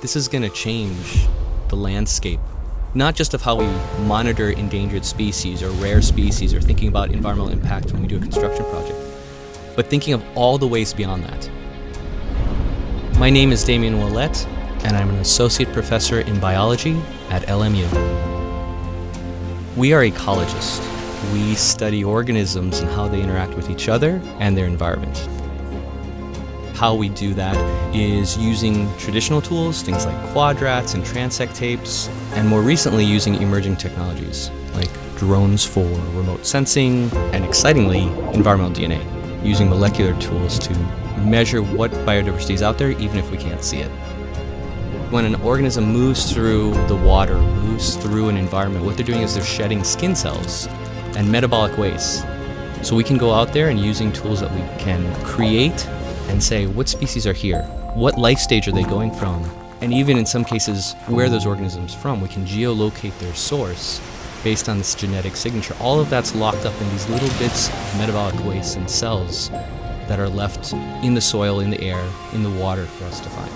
This is going to change the landscape, not just of how we monitor endangered species or rare species or thinking about environmental impact when we do a construction project, but thinking of all the ways beyond that. My name is Demian Willette, and I'm an associate professor in biology at LMU. We are ecologists. We study organisms and how they interact with each other and their environment. How we do that is using traditional tools, things like quadrats and transect tapes, and more recently using emerging technologies like drones for remote sensing, and excitingly, environmental DNA, using molecular tools to measure what biodiversity is out there even if we can't see it. When an organism moves through the water, moves through an environment, what they're doing is they're shedding skin cells and metabolic waste. So we can go out there and using tools that we can create and say what species are here, what life stage are they going from, and even in some cases where those organisms from. We can geolocate their source based on this genetic signature. All of that's locked up in these little bits of metabolic waste and cells that are left in the soil, in the air, in the water for us to find.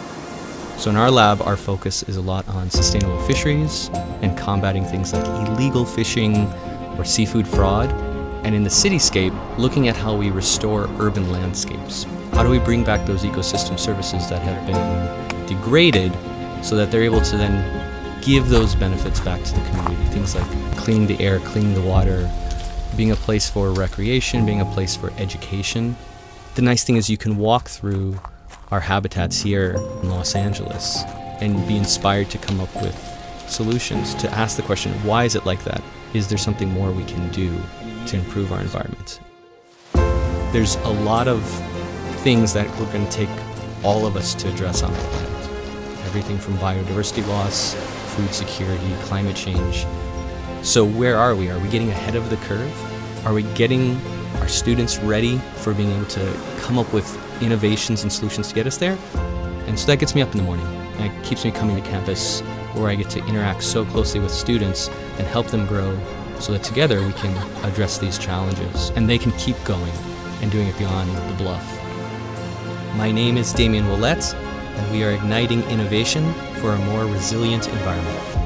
So in our lab, our focus is a lot on sustainable fisheries and combating things like illegal fishing or seafood fraud. And in the cityscape, looking at how we restore urban landscapes. How do we bring back those ecosystem services that have been degraded so that they're able to then give those benefits back to the community? Things like cleaning the air, cleaning the water, being a place for recreation, being a place for education. The nice thing is you can walk through our habitats here in Los Angeles and be inspired to come up with solutions, to ask the question, why is it like that? Is there something more we can do to improve our environment? There's a lot of things that we're going to take all of us to address on our planet. Everything from biodiversity loss, food security, climate change. So where are we? Are we getting ahead of the curve? Are we getting our students ready for being able to come up with innovations and solutions to get us there? And so that gets me up in the morning. And it keeps me coming to campus where I get to interact so closely with students and help them grow so that together we can address these challenges and they can keep going and doing it beyond the bluff. My name is Demian Willette, and we are igniting innovation for a more resilient environment.